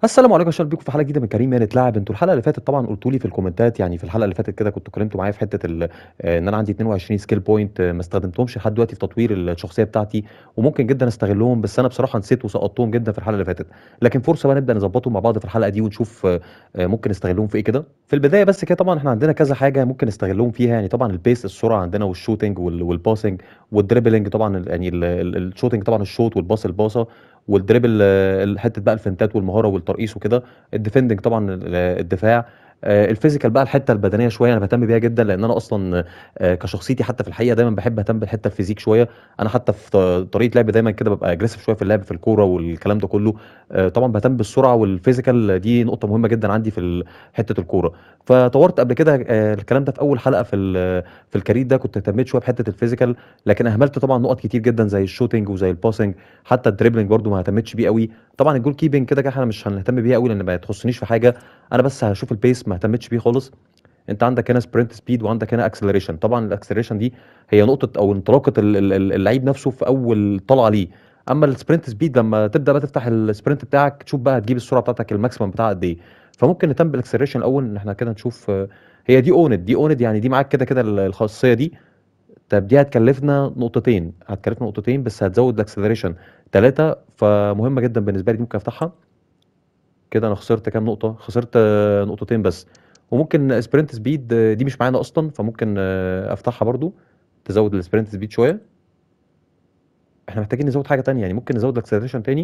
السلام عليكم، اهلا بيكم في حلقه جديده من كريم يعني اتلعب. انتوا الحلقه اللي فاتت طبعا قلتوا لي في الكومنتات، يعني في الحلقه اللي فاتت كده كنتوا اتكلمتوا معايا في حته ان انا عندي 22 سكيل بوينت ما استخدمتهمش لحد دلوقتي في تطوير الشخصيه بتاعتي، وممكن جدا استغلهم، بس انا بصراحه نسيت وسقطتهم جدا في الحلقه اللي فاتت. لكن فرصه بقى نبدا نظبطهم مع بعض في الحلقه دي ونشوف ممكن نستغلهم في ايه كده في البدايه. بس كده طبعا احنا عندنا كذا حاجه ممكن نستغلهم فيها، يعني طبعا البيس السرعه عندنا، والشوتنج والباسنج والدريبلينج طبعا، يعني الشوتنج طبعا الشوت والباص الباصه، والدريبل حته بقى الفنتات والمهاره والترقيص وكده. الديفندنج طبعا الدفاع. الفيزيكال بقى الحته البدنيه شويه انا بهتم بيها جدا، لان انا اصلا كشخصيتي حتى في الحقيقه دايما بحب اهتم بالحته الفيزيك شويه. انا حتى في طريقه لعبي دايما كده ببقى اجريسيف شويه في اللعب في الكوره والكلام ده كله. طبعا بهتم بالسرعه والفيزيكال، دي نقطه مهمه جدا عندي في حته الكوره. فطورت قبل كده الكلام ده في اول حلقه في الكارير ده كنت اهتميت شويه بحته الفيزيكال، لكن اهملت طبعا نقط كتير جدا زي الشوتنج وزي الباسنج. حتى الدريبلينج برده ما اهتمتش بيه قوي. طبعا الجول كيبنج كده كده احنا مش هنهتم بيها قوي لان ما تخصنيش في حاجه. انا بس هشوف البيس، ما اهتمتش بيه خالص. انت عندك هنا سبرنت سبيد وعندك هنا اكسلريشن. طبعا الاكسلريشن دي هي نقطه او انطلاقه اللعيب نفسه في اول طلعه ليه. اما السبرنت سبيد لما تبدا بقى تفتح السبرنت بتاعك تشوف بقى هتجيب السرعه بتاعتك الماكسيمم بتاعها قد ايه. فممكن نهتم بالاكسلريشن الاول، ان احنا كده نشوف هي دي اوند يعني دي معاك كده كده الخاصيه دي. طب دي هتكلفنا نقطتين، بس هتزود الاكسلريشن ثلاثة، فمهمة جدا بالنسبة لي، دي ممكن افتحها. كده انا خسرت كام نقطة؟ خسرت نقطتين بس. وممكن سبرنت سبيد دي مش معانا اصلا، فممكن افتحها برضو، تزود السبرنت سبيد شوية. احنا محتاجين نزود حاجة تانية، يعني ممكن نزود الاكسلريشن تاني.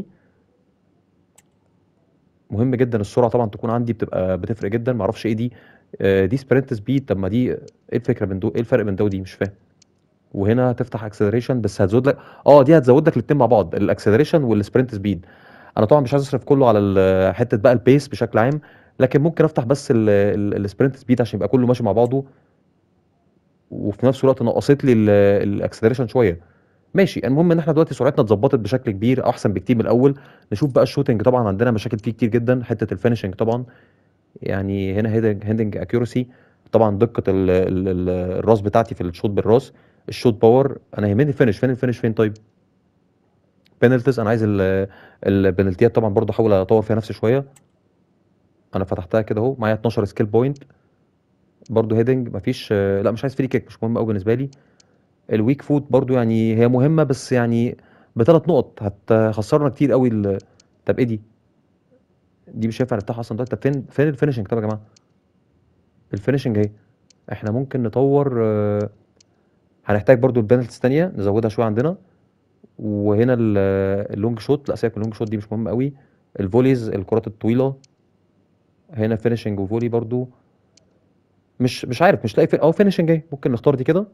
مهم جدا السرعة طبعا تكون عندي، بتبقى بتفرق جدا، معرفش ايه دي. دي سبرنت سبيد، طب ما دي ايه الفكرة من دول؟ ايه الفرق بين ده ودي؟ مش فاهم. وهنا تفتح اكسلريشن بس هتزود لك. دي هتزود لك الاثنين مع بعض، الاكسلريشن والسبرنت سبيد. انا طبعا مش عايز اصرف كله على حته بقى البيس بشكل عام، لكن ممكن افتح بس السبرنت سبيد عشان يبقى كله ماشي مع بعضه، وفي نفس الوقت نقصت لي الاكسلريشن شويه. ماشي، المهم ان احنا دلوقتي سرعتنا اتظبطت بشكل كبير، احسن بكتير من الاول. نشوف بقى الشوتنج. طبعا عندنا مشاكل فيه كتير جدا، حته الفينشنج طبعا. يعني هنا هيدنج اكيورسي، طبعا دقه الراس بتاعتي في الشوت بالراس. الشوت باور، انا يهمني الفينش. فين الفينش؟ فين طيب؟ بينالتيز، انا عايز البنالتيات طبعا برضو احاول اطور فيها نفسي شويه. انا فتحتها كده اهو، معايا 12 سكيل بوينت. برضو هيدنج مفيش. لا مش عايز فري كيك، مش مهم قوي بالنسبه لي. الويك فوت برضو يعني هي مهمه، بس يعني بثلاث نقط هتخسرنا كتير قوي طب ايه دي؟ دي مش هينفع نفتحها اصلا دلوقتي. طب فين الفينشنج؟ طب يا جماعه الفينشنج اهي. احنا ممكن نطور. هنحتاج برضو البنالتيز تانية نزودها شويه عندنا. وهنا اللونج شوت، لا سيبك من اللونج شوت، دي مش مهم قوي. الفوليز، الكرات الطويله. هنا فينشنج وفولي برضو. مش عارف، مش لاقي فينشنج اهي، ممكن نختار دي كده.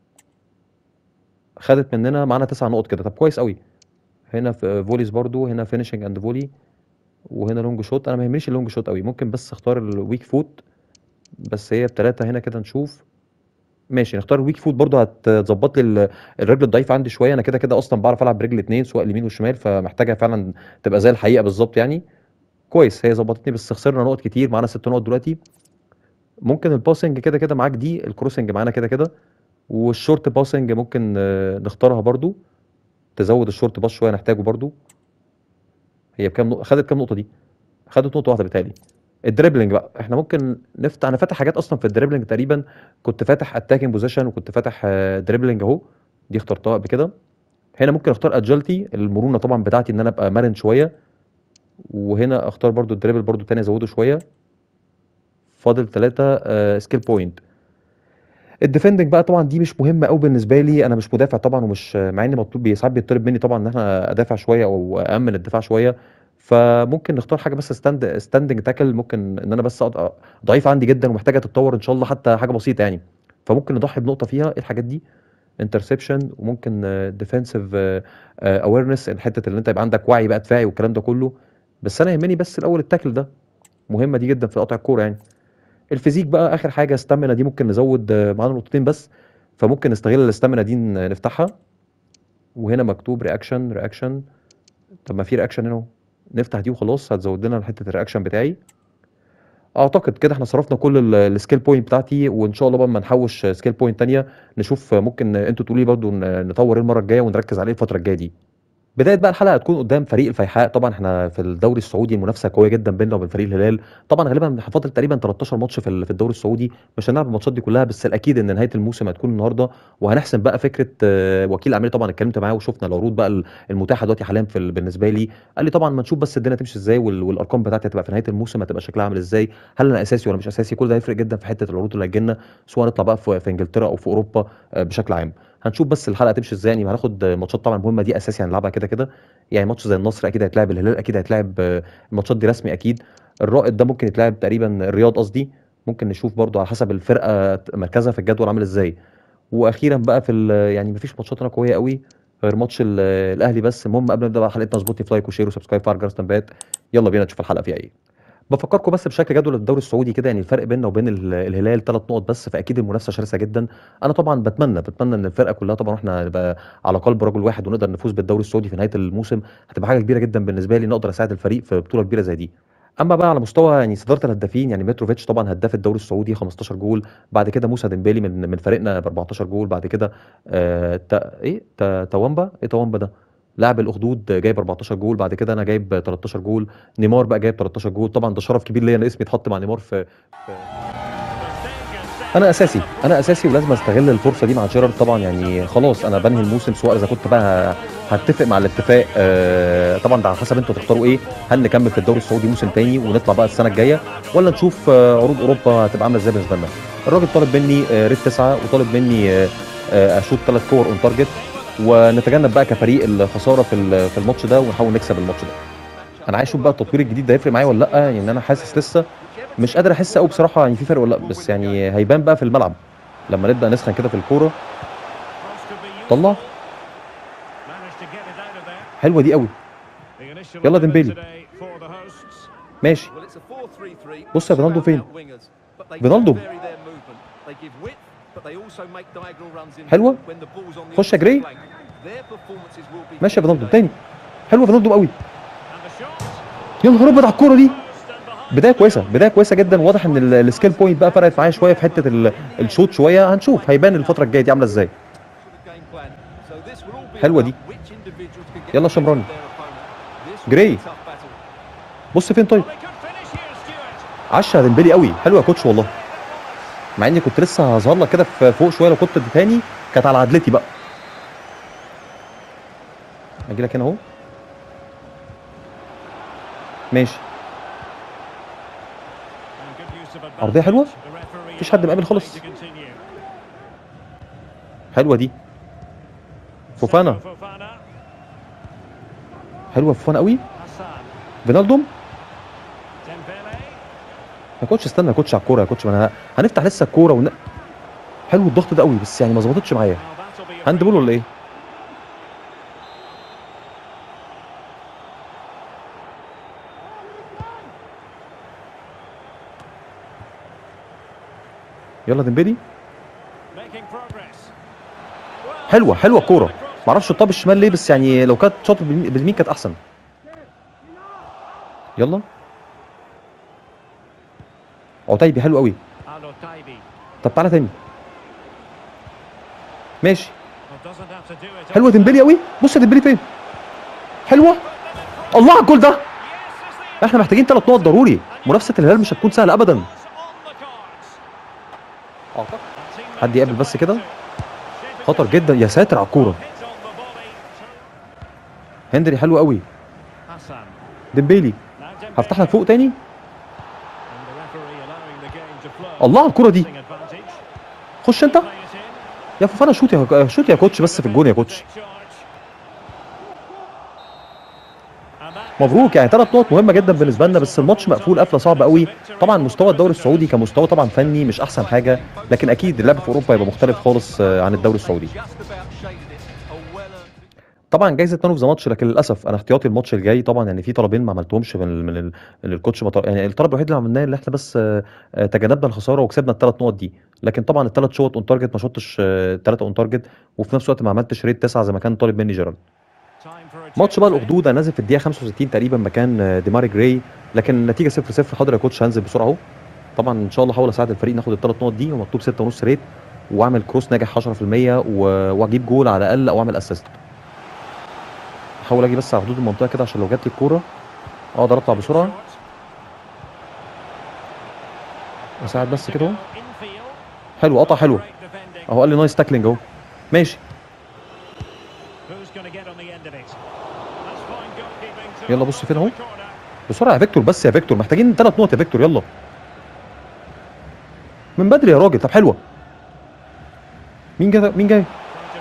خدت مننا معانا 9 نقط كده، طب كويس قوي. هنا في فوليز برضو، هنا فينشنج اند فولي. وهنا لونج شوت، انا ما يهمنيش اللونج شوت قوي، ممكن بس اختار الويك فوت. بس هي بثلاثه هنا كده نشوف. ماشي، نختار الويك فوت برضو، هتظبط لي الرجل الضعيفه عندي شويه. انا كده كده اصلا بعرف العب برجل اتنين، سواء اليمين والشمال، فمحتاجها فعلا تبقى زي الحقيقه بالظبط يعني. كويس، هي ظبطتني، بس خسرنا نقط كتير، معانا 6 نقط دلوقتي. ممكن الباسنج كده كده معاك، دي الكروسنج معانا كده كده. والشورت باسنج ممكن نختارها برضو، تزود الشورت باس شويه نحتاجه برضو. هي بكام نقطه؟ خدت كام نقطه دي؟ خدت نقطه واحده بتهيألي. الدريبلينج بقى احنا ممكن نفتح. انا فاتح حاجات اصلا في الدريبلينج تقريبا. كنت فاتح اتاكينج بوزيشن، وكنت فاتح دريبلينج اهو. دي اخترتها قبل كده. هنا ممكن اختار اجيلتي، المرونه طبعا بتاعتي، ان انا ابقى مرن شويه. وهنا اختار برضو الدريبل برضو تاني ازوده شويه. فاضل 3 سكيل بوينت. الديفندنج بقى طبعا دي مش مهمه قوي بالنسبه لي، انا مش مدافع طبعا، ومش مع اني مطلوب ساعات بيطلب مني طبعا ان احنا ادافع شويه او امن الدفاع شويه. فممكن نختار حاجه بس ستاندنج تاكل. ممكن ان انا بس ضعيف عندي جدا ومحتاجه تتطور ان شاء الله، حتى حاجه بسيطه يعني. فممكن نضحي بنقطه فيها. ايه الحاجات دي؟ انترسبشن، وممكن ديفensive اويرنس، الحته اللي انت يبقى عندك وعي بقى دفاعي والكلام ده كله. بس انا يهمني بس الاول التاكل ده، مهمه دي جدا في قطع الكوره يعني. الفيزيك بقى اخر حاجه، استامينا دي ممكن نزود معانا نقطتين بس. فممكن نستغل الاستامينا دي نفتحها. وهنا مكتوب رياكشن رياكشن. طب ما في رياكشن هنا اهو. نفتح دي وخلاص، هتزود لنا حته الرياكشن بتاعي. اعتقد كده احنا صرفنا كل السكيل بوينت بتاعتي، وان شاء الله بقى اما نحوش سكيل بوينت تانية نشوف. ممكن انتوا تقولوا لي برضو نطور ايه المره الجايه ونركز عليه الفتره الجايه دي. بداية بقى الحلقة هتكون قدام فريق الفيحاء. طبعا احنا في الدوري السعودي المنافسة قوية جدا بيننا وبين فريق الهلال. طبعا غالبا فاضل تقريبا 13 ماتش في الدوري السعودي. مش هنلعب الماتشات دي كلها، بس الاكيد ان نهاية الموسم هتكون النهارده. وهنحسم بقى فكرة وكيل اعمالي. طبعا اتكلمت معاه وشفنا العروض بقى المتاحة دلوقتي حاليا بالنسبة لي. قال لي طبعا ما نشوف بس الدنيا تمشي ازاي، والارقام بتاعتي هتبقى في نهاية الموسم هتبقى شكلها عامل ازاي. هل انا اساسي ولا مش اساسي؟ كل ده هيفرق جدا في حتة العروض اللي هتجيلنا، سواء نطلع بقى في انجلترا او في اوروبا بشكل عام. هنشوف بس الحلقه تمشي ازاي. يعني هناخد ماتشات طبعا مهمه دي اساسي هنلعبها كده كده. يعني ماتش زي النصر اكيد هيتلعب، الهلال اكيد هيتلعب، الماتشات دي رسمي اكيد. الرائد ده ممكن يتلعب تقريبا، الرياض قصدي. ممكن نشوف برضو على حسب الفرقه مركزها في الجدول عامل ازاي. واخيرا بقى يعني مفيش ماتشات انا قويه قوي غير ماتش الاهلي بس. المهم قبل ما نبدا بقى حلقتنا، اظبط لي لايك وشير وسبسكرايب وفعل جرس التنبيهات. يلا بينا نشوف الحلقه فيها ايه. بفكركم بس بشكل جدول الدوري السعودي كده. يعني الفرق بيننا وبين الهلال 3 نقط بس، فاكيد المنافسه شرسه جدا. انا طبعا بتمنى ان الفرقه كلها طبعا احنا نبقى على قلب رجل واحد ونقدر نفوز بالدوري السعودي في نهايه الموسم. هتبقى حاجه كبيره جدا بالنسبه لي، نقدر اساعد الفريق في بطوله كبيره زي دي. اما بقى على مستوى يعني صداره الهدافين، يعني متروفيتش طبعا هداف الدوري السعودي 15 جول. بعد كده موسى ديمبélé من فريقنا ب 14 جول. بعد كده توامبا، توامبا ده لاعب الاخدود جايب 14 جول. بعد كده انا جايب 13 جول. نيمار بقى جايب 13 جول. طبعا ده شرف كبير ليا ان اسمي يتحط مع نيمار في انا اساسي ولازم استغل الفرصه دي مع جيرارد. طبعا يعني خلاص انا بنهي الموسم، سواء اذا كنت بقى هتفق مع الاتفاق طبعا ده على حسب انتوا تختاروا ايه. هل نكمل في الدوري السعودي موسم تاني ونطلع بقى السنه الجايه، ولا نشوف عروض اوروبا هتبقى عامله ازاي بالنسبه لنا. الراجل طالب مني ريت 9، وطالب مني اشوط 3 كور اون تارجت، ونتجنب بقى كفريق الخساره في الماتش ده، ونحاول نكسب الماتش ده. انا عايز اشوف بقى التطوير الجديد ده هيفرق معايا ولا لا. يعني انا حاسس لسه مش قادر احس قوي بصراحه، يعني في فرق ولا لا. بس يعني هيبان بقى في الملعب لما نبدا نسخن كده في الكوره. طلع حلوه دي قوي. يلا ديمبélé ماشي. بص يا فينالدو فين؟ فينالدو حلوه. خش يا جراي. ماشي يا فينالدو تاني. حلوه فينالدو قوي. يا نهار ابيض على الكوره دي. بدايه كويسه، بدايه كويسه جدا. واضح ان السكيل بوينت بقى فرقت معايا شويه في حته الشوط شويه. هنشوف هيبان الفتره الجايه دي عامله ازاي. حلوه دي. يلا شمراني. جراي بص فين طيب. عشا ديمبélé قوي. حلو يا كوتش والله. مع اني كنت لسه هظهر لك كده فوق شويه، لو كنت تاني كانت على عدلتي بقى. اجي لك هنا اهو. ماشي. عرضيه حلوه. مفيش حد مقابل خالص. حلوه دي. فوفانا. حلوه فوفانا قوي. فينالدوم. يا كوتش استنى يا كوتش على الكوره يا كوتش. ما انا هنفتح لسه الكوره حلو الضغط ده قوي، بس يعني ما ظبطتش معايا. هاند بول ولا ايه؟ يلا ديمبélé. حلوه الكوره. ما اعرفش الطاب الشمال ليه، بس يعني لو كانت شاطت باليمين كانت احسن. يلا عتيبي حلو قوي. طب تعالى تاني. ماشي. حلوه ديمبélé قوي. بص يا ديمبélé فين. حلوه. الله على الجول ده. احنا محتاجين 3 نقط ضروري. منافسه الهلال مش هتكون سهله ابدا. حد يقابل بس كده. خطر جدا. يا ساتر على الكوره. هندري حلو قوي. ديمبélé هفتح لك فوق تاني. الله على الكوره دي. خش انت يا فوفانا. شوت يا كوتش بس في الجون يا كوتش. مبروك. يعني 3 نقط مهمه جدا بالنسبه لنا، بس الماتش مقفول قفله صعبه قوي. طبعا مستوى الدوري السعودي كمستوى طبعا فني مش احسن حاجه، لكن اكيد اللعب في اوروبا هيبقى مختلف خالص عن الدوري السعودي. طبعا جايزه مان اوف ذا ماتش، لكن للاسف انا احتياطي الماتش الجاي. طبعا يعني في طلبين ما عملتهمش من الكوتش يعني الطلب الوحيد اللي عملناه اللي احنا بس تجنبنا الخساره وكسبنا ال3 نقط دي. لكن طبعا ال3 شوط اون تارجت ما شطتش 3 اون تارجت، وفي نفس الوقت ما عملتش ريت 9 زي ما كان طالب مني جيرارد. ماتش بقى الاخدود انا نازل في الدقيقه 65 تقريبا مكان ديماري جراي، لكن النتيجه 0-0. حاضر يا كوتش هنزل بسرعه اهو. طبعا ان شاء الله هحاول اساعد الفريق ناخد ال3 نقط دي، ومكتوب 6.5 ريت، واعمل كروس ناجح 10% واجيب جول على الاقل او اعمل اسيست. احاول اجي بس على حدود المنطقه كده عشان لو جات لي الكوره اقدر اطلع بسرعه. اساعد بس كده اهو. حلو، قطع حلوه اهو. قال لي نايس تاكلينج اهو. ماشي. يلا بص فين اهو. بسرعه يا فيكتور، بس يا فيكتور محتاجين 3 نقط يا فيكتور. يلا من بدري يا راجل. طب حلوه. مين جاي؟ مين جاي؟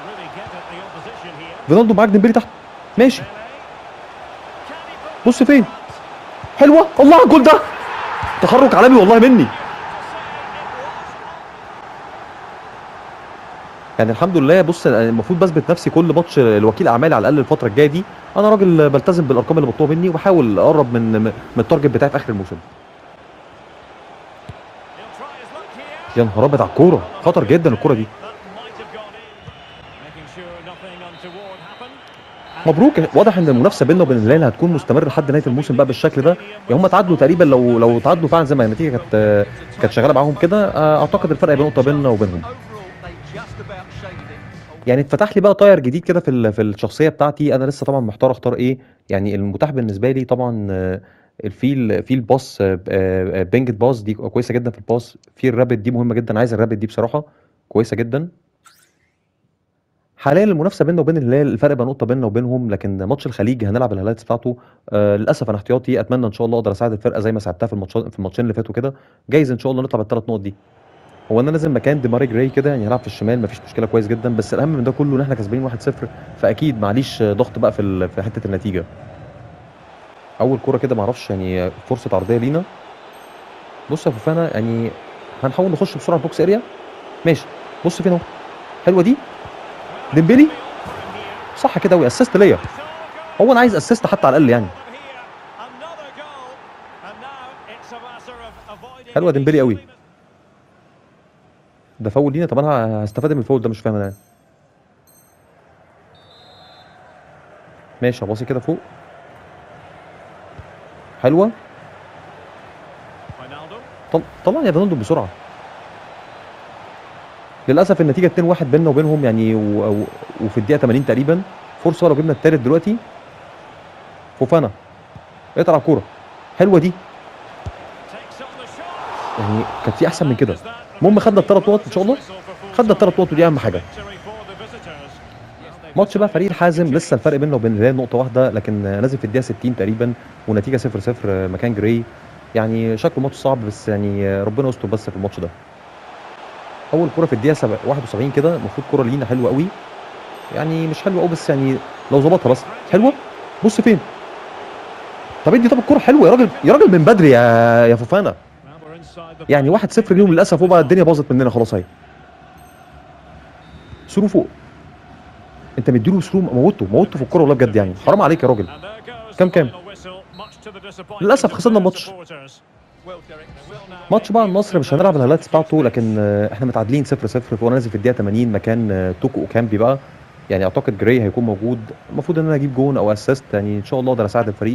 رونالدو معاك ديمبلي تحت. ماشي. بص فين. حلوه. الله على الجول ده، تحرك عالمي والله مني. يعني الحمد لله. بص المفروض بثبت نفسي كل ماتش الوكيل اعمالي على الاقل الفتره الجايه دي. انا راجل بلتزم بالارقام اللي مطلوبه مني وبحاول اقرب من التارجت بتاعي في اخر الموسم. يا نهار ابيض على الكوره، خطر جدا الكوره دي. مبروك. واضح ان المنافسه بيننا وبين الهلال هتكون مستمره لحد نهايه الموسم بقى بالشكل ده. يعني هم تعادلوا تقريبا، لو تعادلوا فعلا زي ما النتيجه كانت شغاله معاهم كده، اعتقد الفرق هيبقى نقطه بيننا وبينهم. يعني اتفتح لي بقى طاير جديد كده في الشخصيه بتاعتي. انا لسه طبعا محتار اختار ايه. يعني المتاح بالنسبه لي طبعا في الباص، بينجت باص دي كويسه جدا في الباص. في الرابد دي مهمه جدا، عايز الرابد دي بصراحه كويسه جدا. حاليا المنافسه بيننا وبين الهلال الفرق بقى نقطه بيننا وبينهم، لكن ماتش الخليج هنلعب الهايلايتس بتاعته. للاسف انا احتياطي. اتمنى ان شاء الله اقدر اساعد الفرقه زي ما ساعدتها في الماتشين اللي فاتوا كده. جايز ان شاء الله نطلع بالثلاث نقط دي. هو انا نازل مكان ديماري جراي كده، يعني هلعب في الشمال مفيش مشكله، كويس جدا. بس الاهم من ده كله ان احنا كسبانين 1-0، فاكيد معليش ضغط بقى في حته النتيجه. اول كوره كده معرفش، يعني فرصه عرضيه لينا. بص يا فوفانا، يعني هنحاول نخش بسرعه البوكس اريا. ماشي. بص فين اهو. حلوه دي. ديمبلي صح كده، واسيست ليا. هو انا عايز اسيست حتى على الاقل يعني. حلوه ديمبلي قوي. ده فاول لينا. طب انا هستفاد من الفاول ده؟ مش فاهم انا. ماشي. هباصي كده فوق. حلوه. طلع يا رونالدو بسرعه. للاسف النتيجه 2-1 بيننا وبينهم يعني، وفي الدقيقه 80 تقريبا. فرصه لو جبنا الثالث دلوقتي. فوفانا اقطع الكوره. حلوه دي. يعني كانت في احسن من كده. المهم خدنا الثلاث نقط ان شاء الله. خدنا الثلاث نقط ودي اهم حاجه. ماتش بقى فريق الحازم. لسه الفرق بيننا وبين الهلال نقطه واحده، لكن نازل في الدقيقه 60 تقريبا والنتيجه 0-0 مكان جراي. يعني شكله ماتش صعب، بس يعني ربنا يستر بس في الماتش ده. اول كوره في الدقيقه 71 كده، المفروض كوره لينا حلوه قوي. يعني مش حلوه قوي بس يعني لو ظبطها بس حلوه. بص فين. طب ادي. طب الكوره حلوه يا راجل، يا راجل من بدري يا فوفانا. يعني 1-0 ليهم للاسف، وبقى الدنيا باظت مننا خلاص اهي. سرو فوق. انت مديله سرو، موته في الكوره والله بجد، يعني حرام عليك يا راجل. كام. للاسف خسرنا الماتش. ماتش بقى النصر مش هنلعب الهايلايتس بتاعته، لكن احنا متعادلين 0-0. وانا نازل في الدقيقه 80 مكان توكو اوكامبي بقى. يعني اعتقد جراي هيكون موجود. المفروض ان انا اجيب جون او اسيست، يعني ان شاء الله اقدر اساعد الفريق.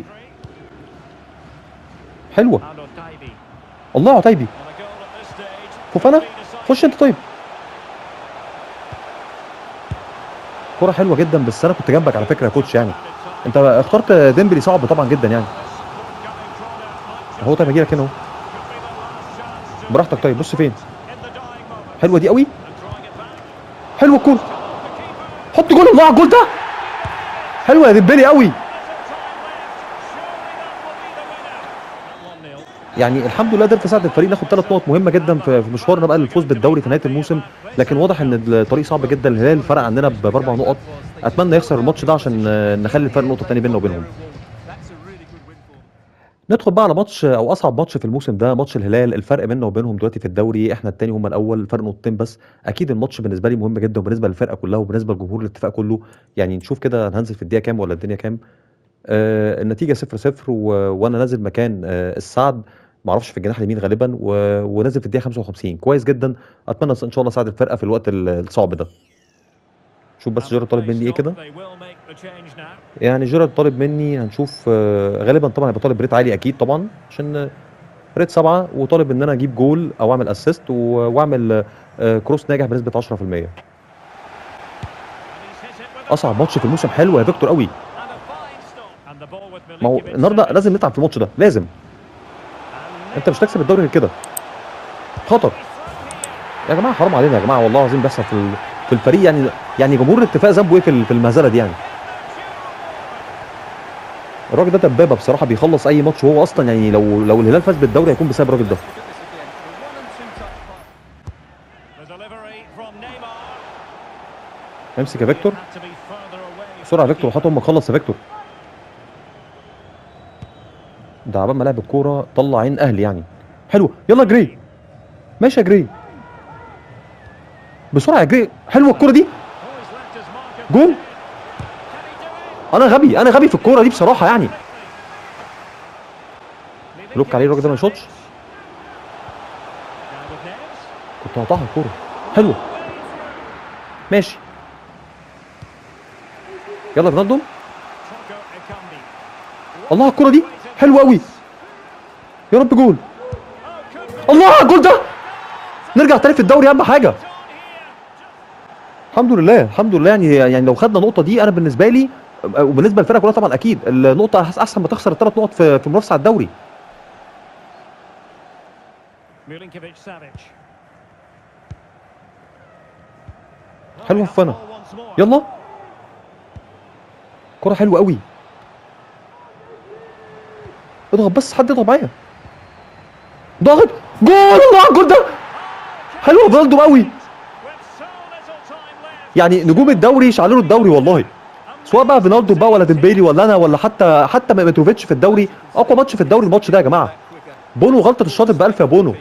حلوه. الله يا عتيبي. فوفانا خش انت. طيب كرة حلوه جدا، بس انا كنت جنبك على فكره يا كوتش. يعني انت اخترت ديمبلي صعب طبعا جدا يعني. اهو. طيب هجي لك هنا اهو. براحتك. طيب بص فين. حلوه دي قوي. حلوه الكوره. حط جول. الله على الجول ده. حلوه يا ديمبلي قوي. يعني الحمد لله قدرت اساعد الفريق ناخد 3 نقط مهمه جدا في مشوارنا بقى للفوز بالدوري في نهايه الموسم. لكن واضح ان الطريق صعب جدا. الهلال فرق عننا ب4 نقط. اتمنى يخسر الماتش ده عشان نخلي الفرق نقطه ثانيه بيننا وبينهم. ندخل بقى على ماتش او اصعب ماتش في الموسم ده، ماتش الهلال. الفرق بيننا وبينهم دلوقتي في الدوري احنا الثاني هم الاول، الفرق نقطتين بس. اكيد الماتش بالنسبه لي مهم جدا، وبالنسبه للفرقه كلها وبالنسبه لجمهور الاتفاق كله. يعني نشوف كده هننزل في الدقيقه كام ولا الدنيا كام. النتيجه 0-0 وانا نازل مكان السعد. ما اعرفش في الجناح اليمين غالبا، ونازل في الدقيقه 55 كويس جدا. اتمنى ان شاء الله اساعد الفرقه في الوقت الصعب ده. شوف بس جيرارد طالب مني ايه كده. يعني جيرارد طالب مني هنشوف. غالبا طبعا هيبقى طالب ريت عالي اكيد طبعا، عشان ريت 7. وطالب ان انا اجيب جول او اعمل اسيست واعمل كروس ناجح بنسبه 10%. اصعب ماتش في الموسم. حلو يا فيكتور قوي. ما هو النهارده لازم نتعب في الماتش ده، لازم. انت مش تكسب الدوري غير كده. خطر يا جماعه، حرام علينا يا جماعه والله العظيم. بيحصل في الفريق يعني جمهور الاتفاق ذنبه ايه في المهزله دي يعني؟ الراجل ده دبابه بصراحه، بيخلص اي ماتش. وهو اصلا يعني لو الهلال فاز بالدوري هيكون بسبب الراجل ده. امسك يا فيكتور بسرعه يا فيكتور، وحط امك، خلص يا فيكتور. ده عبال ما لعب الكوره طلع عين اهلي يعني. حلو، يلا جري. ماشي يا جري، بسرعه يا جري. حلوه الكوره دي، جول. انا غبي في الكوره دي بصراحه يعني. بلوك عليه الراجل ده، ما يشوطش. كنت هقطعها الكوره. حلوه، ماشي. يلا رونالدو. الله الكوره دي حلوه قوي، يا رب جول. الله على الجول ده، نرجع تاني في الدوري اهم حاجه. الحمد لله الحمد لله. يعني لو خدنا النقطه دي انا بالنسبه لي وبالنسبه للفرقه كلها طبعا اكيد النقطه احسن ما تخسر الثلاث نقط في المنافسه على الدوري. حلوه فنا، يلا. كره حلوه قوي، اضغط بس، حد يضغط معايا. ضاغط، جول. الله على الجول ده، حلوه رونالدو قوي. يعني نجوم الدوري شعلوا الدوري والله، سواء بقى رونالدو بقى ولا ديمبيلي ولا انا ولا حتى متروفيتش في الدوري. اقوى ماتش في الدوري الماتش ده يا جماعه. بونو غلطه الشاطئ ب1000 يا بونو.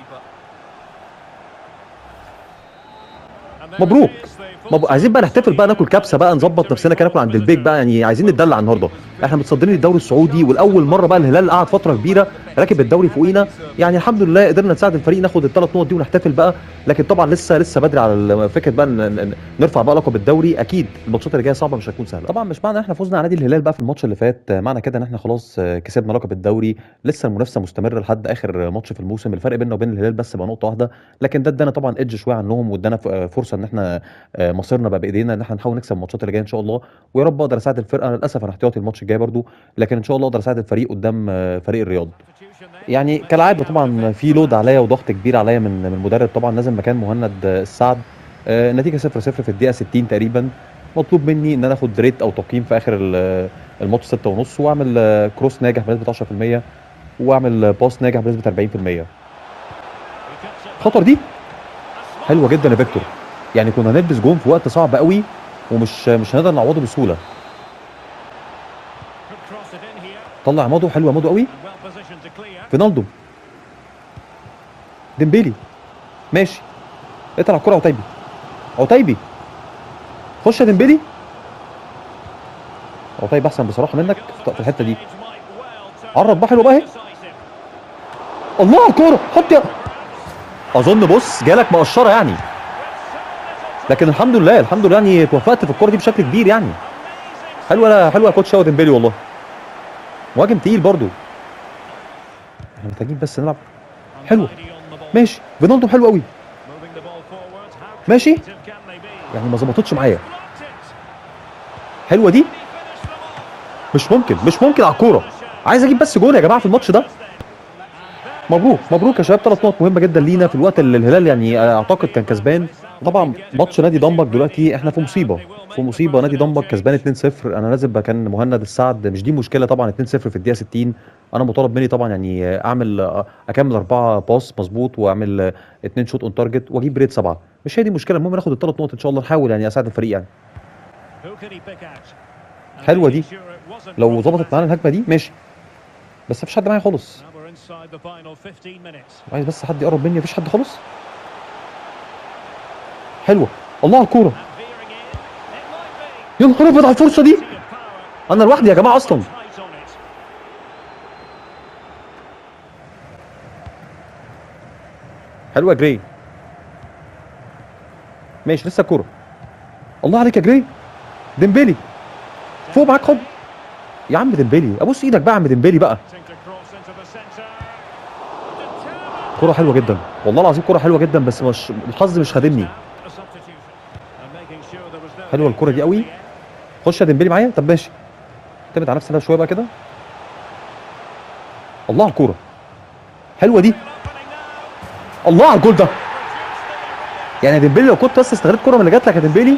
مبروك. عايزين بقى نحتفل بقى، ناكل كبسه بقى، نظبط نفسنا كده، ناكل عند البيك بقى. يعني عايزين نتدلع النهارده. احنا متصدرين الدوري السعودي، والاول مره بقى الهلال قعد فتره كبيره راكب الدوري فوقينا. يعني الحمد لله قدرنا نساعد الفريق ناخد الثلاث نقط دي ونحتفل بقى. لكن طبعا لسه بدري على فكره بقى نرفع بقى لقب الدوري. اكيد الماتشات اللي جايه صعبه، مش هتكون سهله. طبعا مش معنى احنا فزنا على نادي الهلال بقى في الماتش اللي فات معنى كده ان احنا خلاص كسبنا لقب الدوري. لسه المنافسه مستمره لحد اخر ماتش في الموسم. الفرق بيننا وبين الهلال بس بقى نقطه واحده، لكن ده ادانا طبعا ايدج شويه عنهم، وادانا فرصه ان احنا مصيرنا بقى بايدينا، ان احنا نحاول نكسب الماتشات اللي جايه ان شاء الله. ويا رب اقدر اساعد الفرقه. انا للاسف انا احتياطي الماتش الجاي برضو، لكن ان شاء الله اقدر اساعد الفريق قدام فريق الرياض. يعني كالعاده طبعا في لود عليا وضغط كبير عليا من المدرب. طبعا لازم مكان مهند السعد. النتيجه 0-0 في الدقيقه 60 تقريبا. مطلوب مني ان انا اخد ريت او تقييم في اخر الماتش 6.5، واعمل كروس ناجح بنسبه 10%، واعمل باس ناجح بنسبه 40%. خطر دي حلوه جدا يا فيكتور. يعني كنا هنلبس جون في وقت صعب قوي، ومش هنقدر نعوضه بسهوله. طلع مادو، حلوه مادو قوي. رونالدو، ديمبيلي، ماشي. اطلع الكره عتيبي، خش يا ديمبيلي. عتيبي احسن بصراحه منك في الحته دي. عرض بقى، حلو بقى اهي. الله على الكوره، حط يا. اظن بص جالك مقشره يعني، لكن الحمد لله يعني توفقت في الكوره دي بشكل كبير يعني. حلوه يا كوتش ديمبيلي والله. مهاجم تقيل برضو. احنا محتاجين بس نلعب. حلو، ماشي. رونالدو حلو قوي، ماشي. يعني ما ظبطتش معايا. حلوه دي، مش ممكن على الكوره. عايز اجيب بس جول يا جماعه في الماتش ده. مبروك يا شباب، 3 نقط مهمه جدا لينا في الوقت اللي الهلال يعني اعتقد كان كسبان. طبعا ماتش نادي دمبك دلوقتي احنا في مصيبه. نادي دمبك كسبان 2-0. انا لازم مكان مهند السعد، مش دي مشكله طبعا. 2-0 في الدقيقه 60. انا مطالب مني طبعا يعني اكمل 4 باس مظبوط، واعمل 2 شوت اون تارجت، واجيب ريت 7. مش هي دي المشكله، المهم ناخد ال3 نقط ان شاء الله. نحاول يعني اساعد الفريق يعني. حلوه دي، لو ظبطت معانا الهجمه دي ماشي، بس مفيش حد معايا خالص. عايز بس حد يقرب مني، مفيش حد خالص. حلوه، الله على الكوره. يا نهار ابيض على الفرصه دي، انا لوحدي يا جماعه اصلا. حلوه يا جراي، ماشي. لسه الكوره، الله عليك يا جراي. ديمبيلي فوق معاك، خد يا عم ديمبيلي، ابوس ايدك بقى يا عم ديمبيلي بقى. كرة حلوة جدا والله العظيم، كرة حلوة جدا، بس مش الحظ مش خادمني. حلوة الكرة دي قوي. خش يا ديمبيلي معايا. طب ماشي، اعتمد على نفسك شوية بقى كده. الله على الكوره حلوه دي، الله على الجول ده. يعني ديمبلي لو كنت بس استغلت كوره من اللي جات لك يا ديمبلي.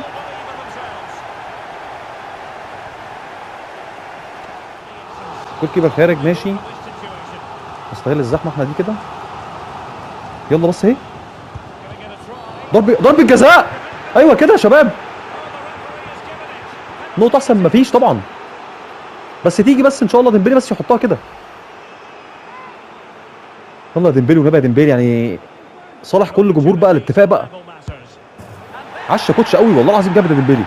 جول كيبر خارج ماشي، نستغل الزحمه احنا دي كده. يلا بس اهي ضربه جزاء. ايوه كده يا شباب، نقطه احسن ما فيش طبعا، بس تيجي بس ان شاء الله ديمبلي بس يحطها كده. يلا يا ديمبلي ونبقى ديمبلي، يعني صالح كل جمهور بقى الاتفاق بقى. عشا كوتش قوي والله العظيم جامد يا ديمبلي.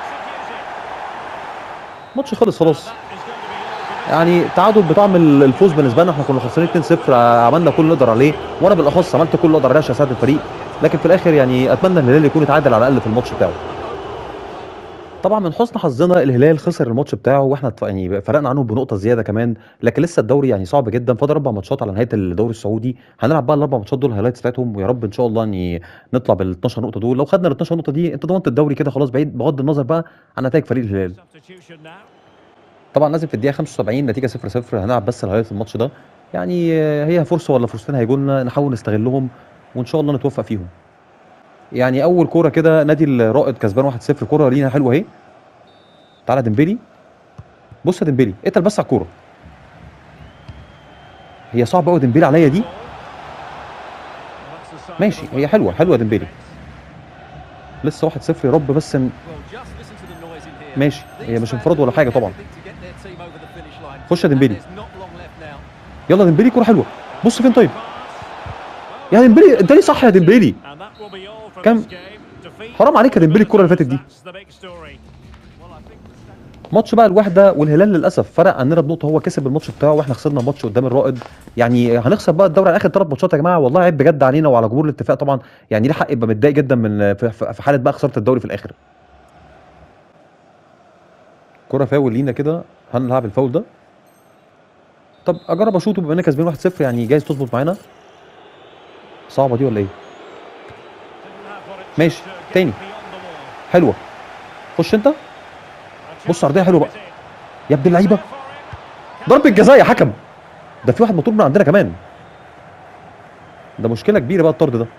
الماتش خلص خلاص، يعني تعادل بطعم الفوز بالنسبه لنا. احنا كنا خسرانين 2-0، عملنا كل اللي نقدر عليه، وانا بالاخص عملت كل اللي اقدر عليه عشان اساعد الفريق، لكن في الاخر يعني اتمنى الهلال يكون اتعادل على الاقل في الماتش بتاعه. طبعا من حسن حظنا الهلال خسر الماتش بتاعه، واحنا يعني فرقنا عنهم بنقطه زياده كمان، لكن لسه الدوري يعني صعب جدا. فاضل 4 ماتشات على نهايه الدوري السعودي، هنلعب بقى الاربع ماتشات دول الهايلايتس بتاعتهم، ويا رب ان شاء الله اني نطلع بال 12 نقطه دول. لو خدنا ال 12 نقطه دي انت ضمنت الدوري كده خلاص، بعيد بغض النظر بقى عن نتائج فريق الهلال. طبعا لازم في الدقيقه 75 نتيجه 0-0 هنلعب بس الهايلايتس الماتش ده، يعني هي فرصه ولا فرصتين هيجوا لنا نحاول نستغلهم وان شاء الله نتوفق فيهم. يعني اول كوره كده نادي الرائد كسبان 1-0، كوره لينا حلوه اهي. تعالى ديمبلي، بص يا ديمبلي اتقل بس على الكوره، هي صعبه قوي ديمبلي عليا دي. ماشي هي حلوه حلوه ديمبلي، لسه 1-0 يا رب بس ماشي، هي مش انفراد ولا حاجه طبعا. خش يا ديمبلي، يلا ديمبلي كوره حلوه، بص فين طيب يا ديمبلي، انت ليه صح يا ديمبلي؟ كم حرام عليك يا ديمبلي الكوره اللي فاتت دي. ماتش بقى الوحده والهلال للاسف فرق عننا بنقطه، هو كسب الماتش بتاعه واحنا خسرنا ماتش قدام الرائد، يعني هنخسر بقى الدوري على اخر 3 ماتشات يا جماعه، والله عيب بجد علينا وعلى جمهور الاتفاق طبعا، يعني ليه حق يبقى متضايق جدا من في حاله بقى خساره الدوري في الاخر. كره فاول لينا كده، هنلعب الفاول ده. طب اجرب اشوطه بما اننا كاسبين 1-0، يعني جايز تظبط معانا. صعبه دي ولا ايه؟ ماشي تاني حلوه، خش انت، بص عرضيه حلوه بقى يا ابن اللعيبه، ضربه جزاء يا حكم، ده في واحد مطلوب من عندنا كمان، ده مشكله كبيره بقى الطرد ده.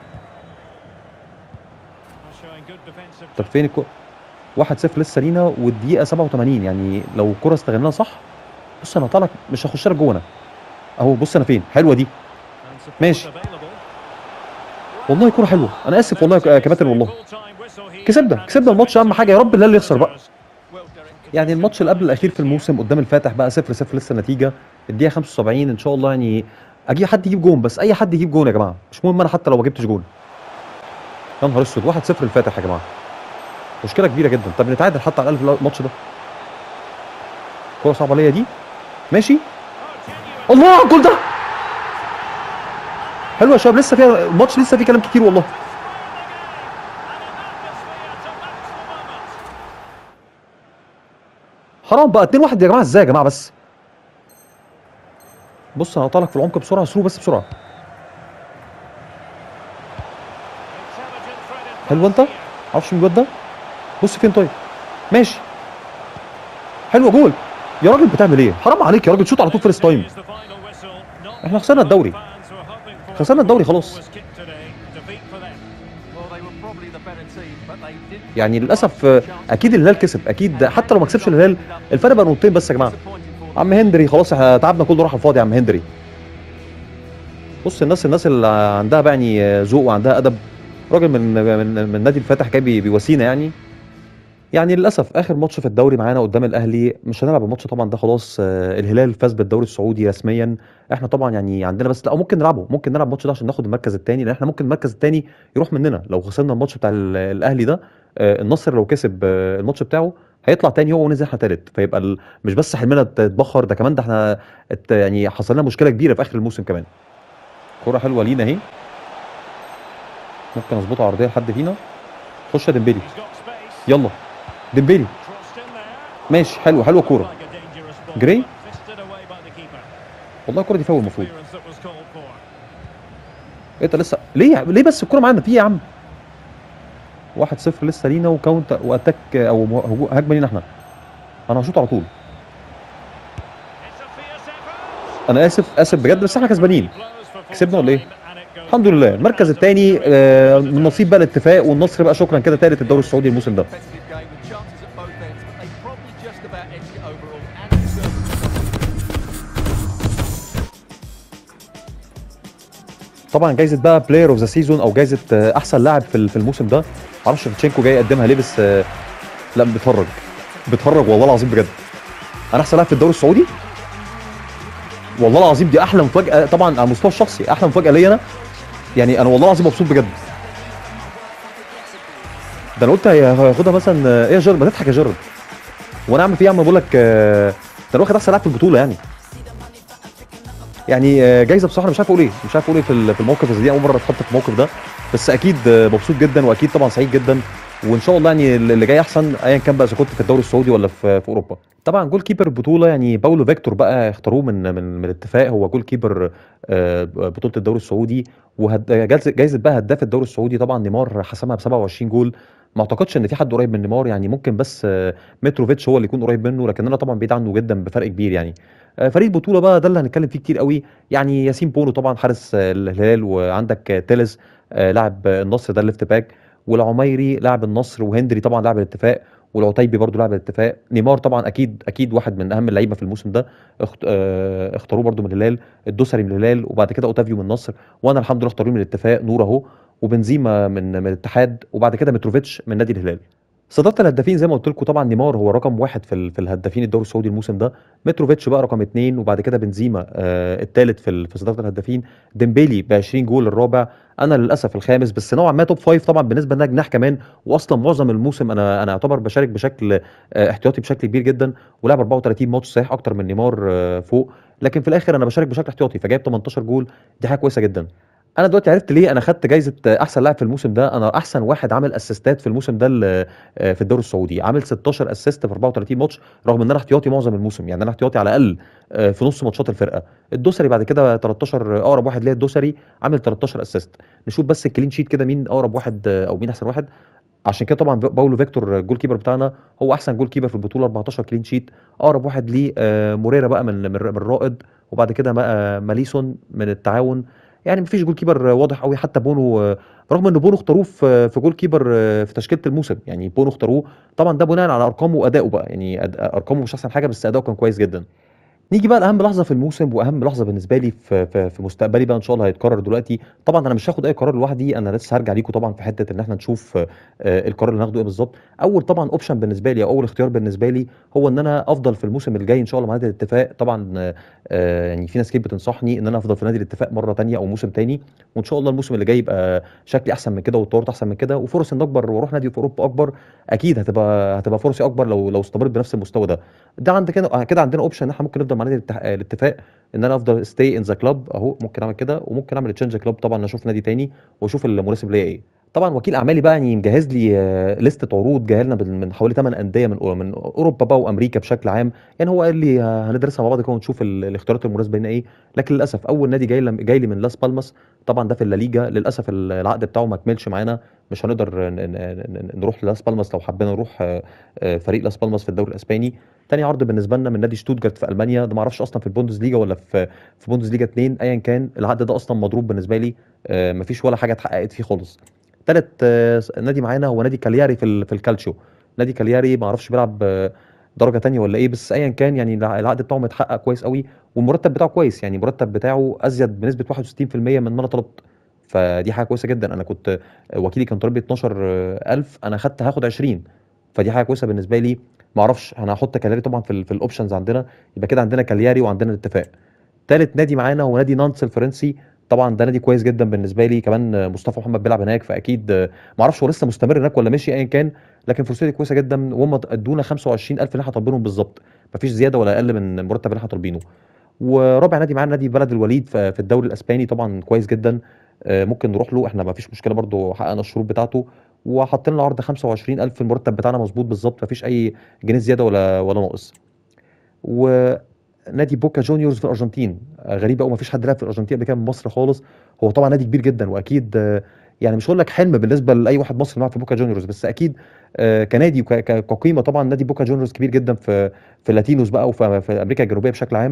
طب فين 1-0 لسه لينا والدقيقه 87، يعني لو الكره استغلناها صح. بص انا هطلع لك مش هخش لك جوه انا اهو، بص انا فين، حلوه دي ماشي، والله كوره حلوه، انا اسف والله يا كباتن والله. كسبنا الماتش، اهم حاجه يا رب الهلال يخسر بقى. يعني الماتش اللي قبل الاخير في الموسم قدام الفاتح بقى 0-0 لسه النتيجه، الدقيقه 75 ان شاء الله يعني اجي حد يجيب جون، بس اي حد يجيب جون يا جماعه، مش مهم انا حتى لو ما جبتش جون. يا نهار اسود 1-0 الفاتح يا جماعه، مشكله كبيره جدا. طب نتعادل حتى على الاقل في الماتش ده. كوره صعبه ليا دي ماشي، الله على الجول ده، حلو يا شباب، لسه فيها الماتش، لسه فيه كلام كتير والله. حرام بقى 2-1 يا جماعه، ازاي يا جماعه بس. بص انا هقطع لك في العمق بسرعه، ثرو بس بسرعه. حلو انت، معرفش مين الواد ده، بص فين طيب ماشي، حلوه جول. يا راجل بتعمل ايه؟ حرام عليك يا راجل، شوط على طول فيرست تايم. احنا خسرنا الدوري، خسرنا الدوري خلاص. يعني للاسف اكيد الهلال كسب، اكيد حتى لو ما كسبش الهلال الفرق بقى نقطتين بس يا جماعه. عم هندري خلاص احنا تعبنا كله راح على الفاضي يا عم هندري. بص الناس اللي عندها بقى يعني ذوق وعندها ادب، راجل من نادي الفاتح جاي بيواسينا يعني. يعني للاسف اخر ماتش في الدوري معانا قدام الاهلي، مش هنلعب الماتش طبعا ده خلاص، الهلال فاز بالدوري السعودي رسميا. احنا طبعا يعني عندنا بس لا، ممكن نلعبه، ممكن نلعب الماتش ده عشان ناخد المركز الثاني، لان احنا ممكن المركز الثاني يروح مننا لو خسرنا الماتش بتاع الاهلي ده. النصر لو كسب الماتش بتاعه هيطلع تاني هو وننزل احنا ثالث، فيبقى مش بس حلمنا اتبخر ده كمان، ده احنا يعني حصل لنا مشكله كبيره في اخر الموسم كمان. كوره حلوه لينا اهي، ممكن اظبطها عرضيه لحد فينا. خش يا ديمبلي، يلا ديمبلي ماشي، حلوه كوره جراي، والله الكوره دي فاول المفروض. انت لسه ليه بس الكوره معانا فيه يا عم. 1-0 لسه لينا وكاونت واتاك او هجمه لينا احنا، انا هشوط على طول. انا اسف اسف بجد، بس احنا كسبانين. كسبنا ولا ايه؟ الحمد لله. المركز الثاني من نصيب بقى الاتفاق والنصر بقى، شكرا كده ثالث الدوري السعودي الموسم ده. طبعا جايزه بقى بلاير اوف ذا سيزون او جايزه احسن لاعب في الموسم ده، معرفش شفتشينكو جاي يقدمها ليه، بس لا بتفرج والله العظيم بجد. انا احسن لاعب في الدوري السعودي، والله العظيم دي احلى مفاجاه طبعا على المستوى الشخصي، احلى مفاجاه ليا انا. يعني انا والله العظيم مبسوط بجد. ده انا قلت هياخدها مثلا ايه يا جيرد، ما تضحك يا جيرد. وانا اعمل فيه يا عم، بقول لك ده واخد احسن لاعب في البطوله يعني. يعني جايزه بصراحه، مش عارف اقول ايه، مش عارف اقول ايه في الموقف زي دي، اول مره اتحط في الموقف ده. بس اكيد مبسوط جدا، واكيد طبعا سعيد جدا. وان شاء الله يعني اللي جاي احسن، ايا كان بقى اذا كنت في الدوري السعودي ولا في اوروبا. طبعا جول كيبر البطوله يعني باولو فيكتور بقى اختاروه من الاتفاق، هو جول كيبر بطوله الدوري السعودي. وجايزه بقى هداف الدوري السعودي، طبعا نيمار حسمها ب 27 جول. ما اعتقدش ان في حد قريب من نيمار، يعني ممكن بس متروفيتش هو اللي يكون قريب منه، لكن انا طبعا بعيد عنه جدا بفرق كبير يعني. فريق البطوله بقى ده اللي هنتكلم فيه كتير قوي. يعني ياسين بونو طبعا حارس الهلال، وعندك تيلز لاعب النصر ده الليفت باك، والعميري لاعب النصر، وهندري طبعا لاعب الاتفاق، والعتيبي برضو لاعب الاتفاق. نيمار طبعا اكيد اكيد واحد من اهم اللعيبه في الموسم ده، اختاروه برضو من الهلال. الدوسري من الهلال، وبعد كده اوتافيو من النصر، وانا الحمد لله اختاروه من الاتفاق نور اهو. وبنزيما من الاتحاد، وبعد كده متروفيتش من نادي الهلال. صدارة الهدافين زي ما قلت لكم، طبعا نيمار هو رقم واحد في الهدافين الدوري السعودي الموسم ده. متروفيتش بقى رقم اثنين، وبعد كده بنزيما الثالث في صدارة الهدافين. ديمبيلي ب 20 جول الرابع. انا للاسف الخامس، بس نوعا ما توب فايف طبعا بالنسبه لنا جناح كمان. واصلا معظم الموسم انا اعتبر بشارك بشكل احتياطي بشكل كبير جدا، ولعب 34 ماتش صحيح اكتر من نيمار فوق. لكن في الاخر انا بشارك بشكل احتياطي، فجايب 18 جول. دي حاجه كويسه جدا. انا دلوقتي عرفت ليه انا خدت جايزه احسن لاعب في الموسم ده. انا احسن واحد عامل اسيستات في الموسم ده في الدوري السعودي، عامل 16 اسيست في 34 ماتش، رغم ان انا احتياطي معظم الموسم، يعني انا احتياطي على الاقل في نص ماتشات الفرقه. الدوسري بعد كده 13، اقرب واحد ليا الدوسري عامل 13 اسيست. نشوف بس الكلين شيت كده، مين اقرب واحد او مين احسن واحد. عشان كده طبعا باولو فيكتور الجول كيبر بتاعنا هو احسن جول كيبر في البطوله، 14 كلين شيت. اقرب واحد ليه موريرا بقى من الرائد، وبعد كده بقى ماليسون من التعاون. يعني مفيش جول كيبر واضح قوي. حتى بونو رغم ان بونو اختاروه في جول كيبر في تشكيله الموسم، يعني بونو اختاروه طبعا ده بناء على ارقامه وادائه بقى، يعني ارقامه مش احسن حاجه، بس اداؤه كان كويس جدا. نيجي بقى لاهم لحظه في الموسم، واهم لحظه بالنسبه لي في مستقبلي بقى ان شاء الله هيتكرر دلوقتي. طبعا انا مش هاخد اي قرار لوحدي، انا لسه هرجع ليكم طبعا في حته ان احنا نشوف القرار اللي هناخده ايه بالظبط. اول طبعا اوبشن بالنسبه لي، او اول اختيار بالنسبه لي، هو ان انا افضل في الموسم الجاي ان شاء الله مع نادي الاتفاق. طبعا يعني في ناس كتير بتنصحني ان انا افضل في نادي الاتفاق مره تانية او موسم تاني، وان شاء الله الموسم اللي جاي يبقى شكلي احسن من كده واتطورت احسن من كده، وفرص ان اكبر واروح نادي في اوروبا اكبر. اكيد هتبقى فرصي اكبر لو استمريت بنفس المستوى ده. ده عندنا كده عندنا اوبشن ان احنا ممكن نفضل مع نادي الاتفاق، ان انا افضل ستي ان ذا كلاب اهو. ممكن اعمل كده، وممكن اعمل تشينج كلاب طبعا، اشوف نادي تاني واشوف المناسب ليا ايه. طبعا وكيل اعمالي بقى يعني مجهز لي لستة عروض جايه لنا من حوالي 8 انديه من اوروبا بقى وامريكا بشكل عام. يعني هو قال لي هندرسها مع بعض كده ونشوف الاختيارات المناسبه لنا ايه. لكن للاسف اول نادي جاي لي من لاس بالماس، طبعا ده في الليجا. للاسف العقد بتاعه ما كملش معانا، مش هنقدر نروح لاس بالماس لو حبينا نروح فريق لاس بالماس في الدوري الاسباني. تاني عرض بالنسبه لنا من نادي شتوتجارت في المانيا، ده ما اعرفش اصلا في البوندس ليجا ولا في بوندس ليجا 2، ايا كان العقد ده اصلا مضروب بالنسبه لي. مفيش ولا حاجه اتحققت فيه خالص. تالت نادي معانا هو نادي كالياري في الكالتشيو. نادي كالياري ما اعرفش بيلعب درجه تانية ولا ايه، بس ايا كان يعني العقد بتاعه متحقق كويس قوي، والمرتب بتاعه كويس، يعني المرتب بتاعه ازيد بنسبه 61% من اللي انا طلبت. فدي حاجه كويسه جدا. انا كنت وكيلي كان طالب لي 12000، انا هاخد 20. فدي حاجه كويسه بالنسبه لي. ما اعرفش، انا هحط كالياري طبعا في الاوبشنز عندنا. يبقى كده عندنا كالياري وعندنا الاتفاق. تالت نادي معانا هو نادي نانتس الفرنسي. طبعا ده نادي كويس جدا بالنسبه لي كمان، مصطفى محمد بيلعب هناك، فاكيد ما اعرفش هو لسه مستمر هناك ولا مشي، ايا كان. لكن فرصتي كويسه جدا، وهم ادونا 25000 اللي احنا طالبينهم بالظبط. مفيش زياده ولا اقل من المرتب اللي احنا طالبينه. ورابع نادي معانا نادي بلد الوليد في الدوري الاسباني، طبعا كويس جدا. ممكن نروح له، احنا ما فيش مشكله برضو، حققنا الشروط بتاعته. وحاطين لنا عرض 25000، المرتب بتاعنا مظبوط بالظبط، ما فيش اي جنيه زياده ولا ناقص. ونادي بوكا جونيورز في الارجنتين، غريبه قوي ما فيش حد لعب في الارجنتين قبل كده من مصر خالص. هو طبعا نادي كبير جدا، واكيد يعني مش هقول لك حلم بالنسبه لاي واحد مصري يلعب في بوكا جونيورز، بس اكيد كنادي كقيمه طبعا نادي بوكا جونيورز كبير جدا في اللاتينوس بقى، وفي امريكا الجنوبيه بشكل عام.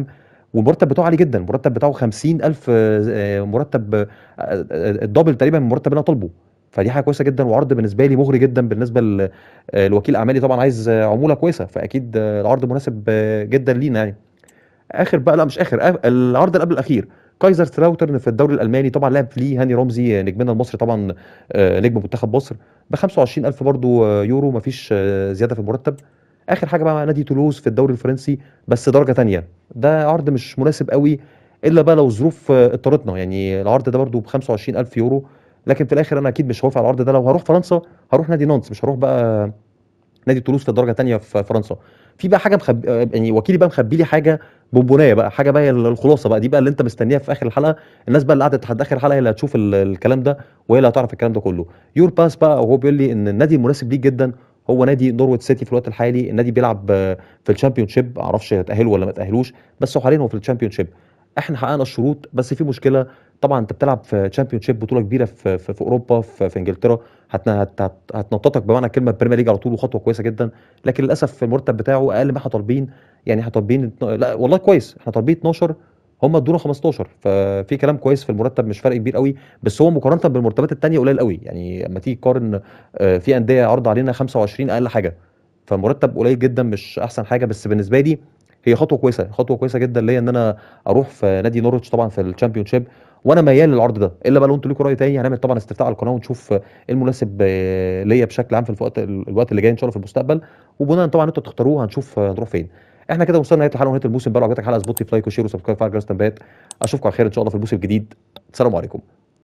والمرتب بتاعه عالي جدا، المرتب بتاعه 50,000 مرتب الدبل تقريبا من المرتب اللي انا طالبه. فدي حاجه كويسه جدا، وعرض بالنسبه لي مغري جدا بالنسبه لوكيل اعمالي طبعا عايز عموله كويسه، فاكيد العرض مناسب جدا لينا يعني. اخر بقى، لا مش اخر، العرض اللي قبل الاخير كايزر سلاوترن في الدوري الالماني، طبعا لعب فيه هاني رمزي نجمنا المصري طبعا، نجم منتخب مصر، ب 25,000 برضو يورو، مفيش زياده في المرتب. اخر حاجه بقى مع نادي تولوز في الدوري الفرنسي بس درجه تانية، ده عرض مش مناسب قوي الا بقى لو ظروف اضطرتنا، يعني العرض ده برضو ب 25,000 يورو. لكن في الاخر انا اكيد مش هوافق على العرض ده، لو هروح فرنسا هروح نادي نانتس، مش هروح بقى نادي تولوز في الدرجه الثانيه في فرنسا. في بقى حاجه يعني وكيلي بقى مخبي لي حاجه بونبونيه بقى، حاجه بقى هي الخلاصه بقى، دي بقى اللي انت مستنيها في اخر الحلقه. الناس بقى اللي قعدت لحد اخر الحلقه هي اللي هتشوف الكلام ده، وهي اللي هتعرف الكلام ده كله. يور باس بقى، وهو بيقول لي ان النادي المناسب ليك جدا هو نادي نورويتش سيتي في الوقت الحالي. النادي بيلعب في الشامبيون شيب، معرفش هيتاهلوا ولا ما تاهلوش، بس هو حاليا هو في الشامبيون شيب. احنا حققنا الشروط، بس في مشكله. طبعا انت بتلعب في تشامبيون شيب، بطوله كبيره في اوروبا، في انجلترا، هتنططك بمعنى الكلمه البريمير ليج على طول، وخطوه كويسه جدا. لكن للاسف المرتب بتاعه اقل ما احنا طالبين. يعني احنا طالبين لا والله كويس، احنا طالبين 12، هم ادونا 15، ففي كلام كويس في المرتب، مش فرق كبير قوي، بس هو مقارنه بالمرتبات التانيه قليل قوي. يعني لما تيجي تقارن في انديه عرض علينا 25 اقل حاجه، فمرتب قليل جدا، مش احسن حاجه. بس بالنسبه لي هي خطوه كويسه، خطوه كويسه جدا ليا ان انا اروح في نادي نورwich طبعا في الشامبيون شيب، وانا ميال للعرض ده. الا بقى لو انتوا ليكوا راي تاني، هنعمل طبعا استفتاء على القناه ونشوف ايه المناسب ليا بشكل عام في الوقت اللي جاي ان شاء الله في المستقبل، وبناء طبعا انتوا تختاروه هنشوف نروح فين. احنا كده وصلنا نهايه الحلقه ونهايه الموسم بقى. لو عجبتك الحلقه اظبط لي لايك وشير وسبسكرايب وفعل جرس التنبيهات. اشوفكم على خير ان شاء الله في الموسم الجديد. السلام عليكم.